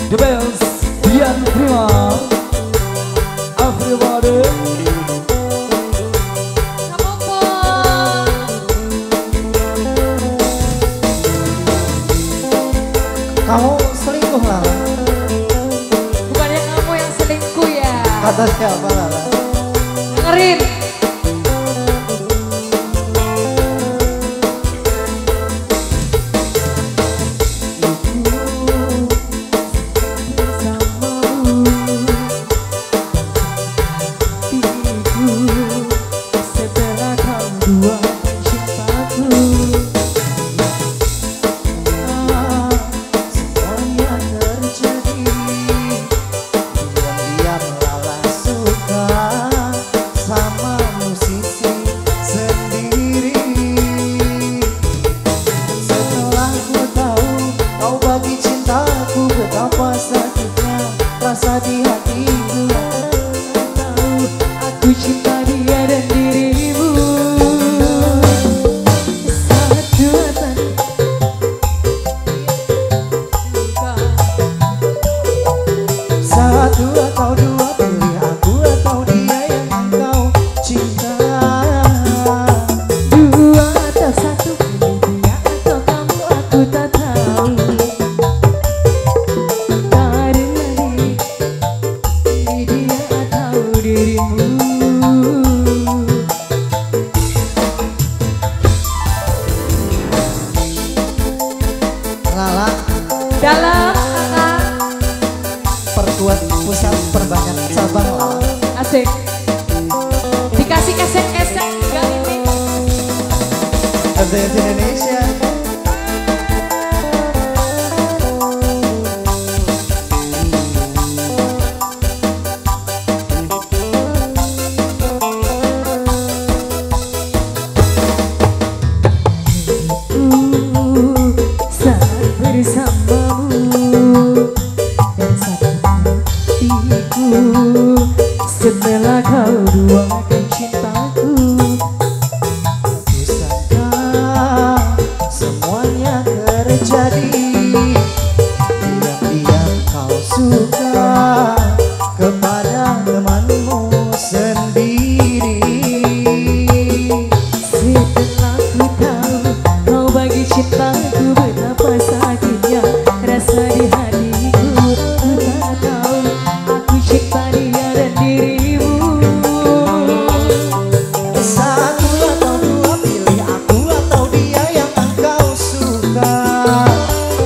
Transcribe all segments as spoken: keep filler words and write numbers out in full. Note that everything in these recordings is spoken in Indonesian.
The Bells, Dian Prima, everybody. Kamu selingkuh Lala? Bukannya kamu yang selingkuh ya? Kata siapa Lala? Dengerin. Rasa di hatiku, tahu aku cinta dia dan dirimu. Satu satu atau dua, pilih aku atau dia yang engkau cinta. Dua atau satu, pilih dia atau kamu, aku tak tahu. Lala Dalam kakak. perkuat pusat perbanyak cabang Lala. Asik. Dikasih esek-esek gang ini. F D S Indonesia. Bersamamu dan satu hatiku, setelah kau duakan cintaku, aku sangka semuanya terjadi. Diam-diam kau suka kepada temanmu sendiri. Setelah ku tahu kau bagi cintaku, betapa sakitnya rasa di hatiku. Aku tak tahu aku cinta dia dan dirimu. Satu atau dua, pilih aku atau dia yang engkau suka.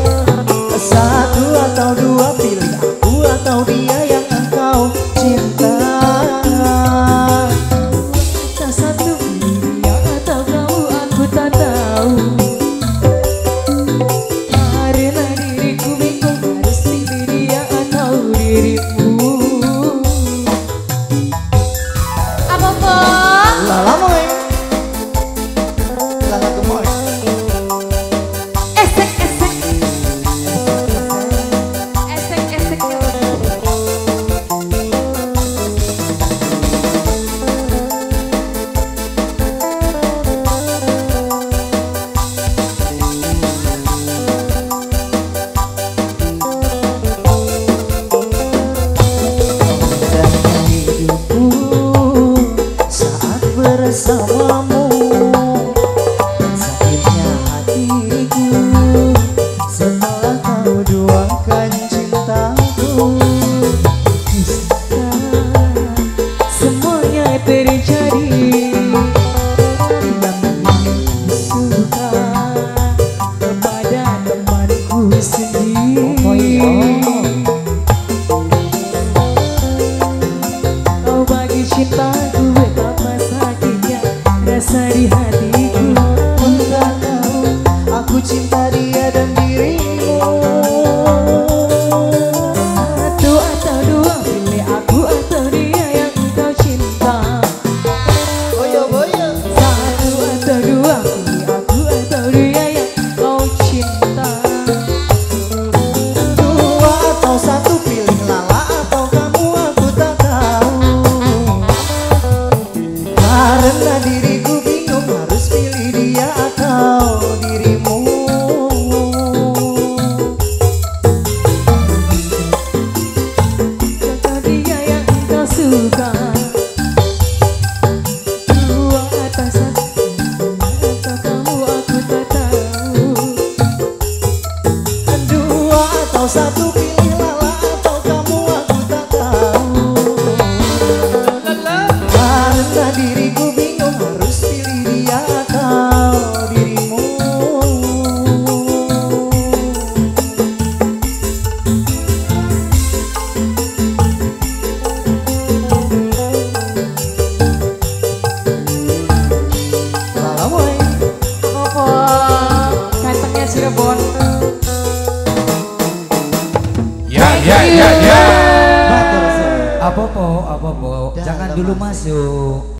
apa, Bo? Jangan dulu masuk.